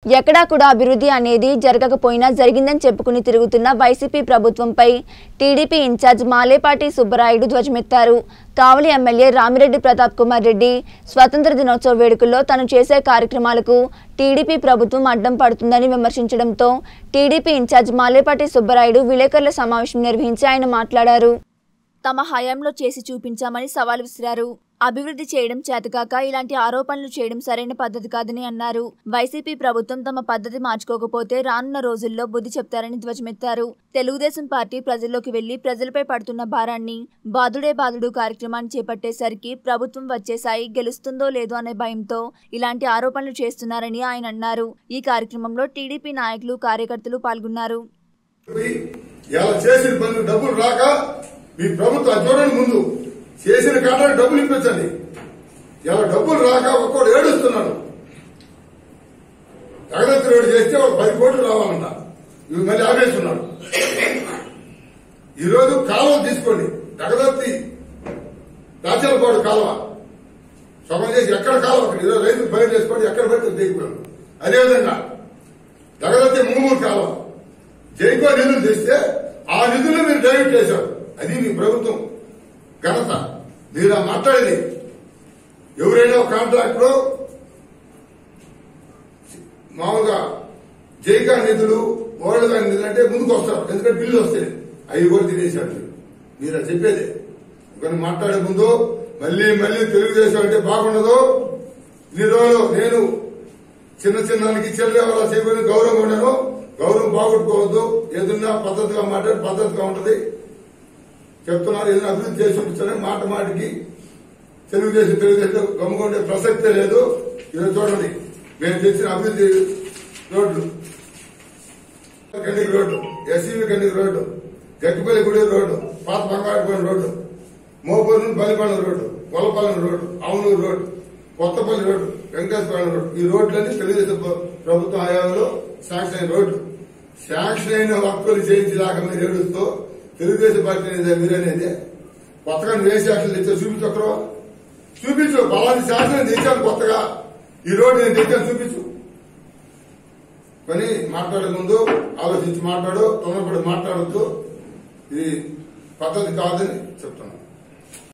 ఎక్కడా కూడా అభివృద్ధి అనేది జరగకపోయినా జరిగిందని చెప్పుకుని తిరుగుతున్న వైసీపీ ప్రభుత్వంపై టీడీపీ ఇన్ఛార్జ్ మాలేపాటి సుబ్బరాయుడు ధ్వజమెత్తారు. కావలి ఎమ్మెల్యే రామిరెడ్డి ప్రతాప్ కుమార్ రెడ్డి స్వతంత్ర దినోత్సవ వేడుకల్లో తను చేసే కార్యక్రమాలకు టీడీపీ ప్రభుత్వం అడ్డం పడుతుందని విమర్శించడంతో టీడీపీ ఇన్ఛార్జ్ మాలేపాటి సుబ్బరాయుడు విలేకరుల సమావేశం నిర్వహించి ఆయన మాట్లాడారు. తమ హయాంలో చేసి చూపించామని సవాల్ విసిరారు. అభివృద్ధి చేయడం చేతకాక ఇలాంటి ఆరోపణలు చేయడం సరైన పద్ధతి కాదని అన్నారు. వైసీపీ ప్రభుత్వం తమ పద్ధతి మార్చుకోకపోతే రానున్న రోజుల్లో బుద్ధి చెప్తారని ధ్వజమెత్తారు. తెలుగుదేశం పార్టీ ప్రజల్లోకి వెళ్లి ప్రజలపై పడుతున్న భారాన్ని బాదుడే బాదుడు కార్యక్రమాన్ని చేపట్టేసరికి ప్రభుత్వం వచ్చేసాయి గెలుస్తుందో లేదో అనే భయంతో ఇలాంటి ఆరోపణలు చేస్తున్నారని ఆయన అన్నారు. ఈ కార్యక్రమంలో టీడీపీ నాయకులు కార్యకర్తలు పాల్గొన్నారు. మీ ప్రభుత్వం చూడండి, ముందు చేసిన కారణాలు డబ్బులు ఇప్పించండి. ఇలా డబ్బులు రాక ఒక్కోడు ఏడుస్తున్నాడు. జగదత్తి రోడ్డు చేస్తే ఒక 10 కోట్లు రావాలంట, ఇవి మళ్ళీ ఆపేస్తున్నాడు. ఈరోజు కాలువ తీసుకోండి, జగదత్తి రాచలపాడు కాలువ సగం చేసి ఎక్కడ కాలువ అక్కడ ఈరోజు రైతులు బయట చేసుకోండి, ఎక్కడ పెడితే దిగిపోయాడు. అదేవిధంగా జగదత్తి మూమూరు కాలువ జైకో నిధులు తెస్తే ఆ నిధులు మీరు డైవర్ట్ చేశారు. అది మీ ప్రభుత్వం ఘనత. మీరు మాట్లాడేది ఎవరైనా ఒక కాంట్రాక్టర్ మామూలుగా జైకా నిధులు వరల్డ్ బ్యాంక్ నిధులు అంటే ముందుకు వస్తారు, ఎందుకంటే బిల్లు వస్తాయి, అవి కూడా తినేశారు. మీరు చెప్పేది కొన్ని మాట్లాడే ముందు మళ్ళీ తెలుగుదేశం అంటే బాగుండదు. ఇన్ని రోజులు నేను చిన్నానికి చెల్లెవరా చేయబోయిన గౌరవం ఉన్నాను, గౌరవం బాగొట్టుకోవద్దు. ఏదన్నా పద్ధతిగా మాట్లాడి పద్ధతిగా ఉంటుంది చెప్తున్నారు. ఏదైనా అభివృద్ధి చేసి చూపిస్తారని మాటికి తెలుగుదేశం గమ్ముకుంటే ప్రసక్తే లేదు. ఈరోజు చూడండి, మేము తెచ్చిన అభివృద్ధి రోడ్లు, Kandiki road, SCV Kandiki road, Gattipalli గుడి రోడ్డు, పాత బంగారుపల్లి రోడ్డు, మోపూరు నుండి Balipalem road, Kolapalem road, Avunuru road, Kothapalli road, Venkateswaram road. ఈ రోడ్లన్నీ తెలుగుదేశం ప్రభుత్వం హయాంలో శాంక్షన్ అయిన రోడ్లు. శాంక్షన్ అయిన వర్కులు చేయించేదాకా మీరు ఏడుస్తూ తెలుగుదేశం పార్టీ అనేది మీరనేది కొత్తగా ఏ శాసనం తెచ్చారు చూపించు. చూపించు, బలాన్ని శాసనం తెచ్చాను కొత్తగా, ఈ రోడ్డు నేను తెచ్చాను చూపించు. కానీ మాట్లాడే ముందు ఆలోచించి మాట్లాడు, తొందరపడి మాట్లాడద్దు. ఇది పద్ధతి కాదని చెప్తున్నాను.